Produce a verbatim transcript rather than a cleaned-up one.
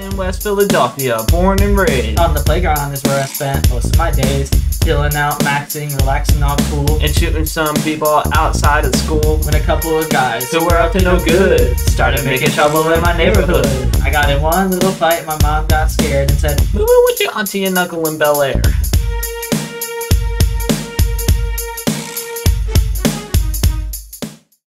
in West Philadelphia, born and raised. On the playground is where I spent most of my days, chilling out, maxing, relaxing, all cool, and shooting some people outside of school. When a couple of guys who were up to no good started making trouble in my neighborhood. I got in one little fight, my mom got scared and said, "Move in with your auntie and uncle in Bel-air."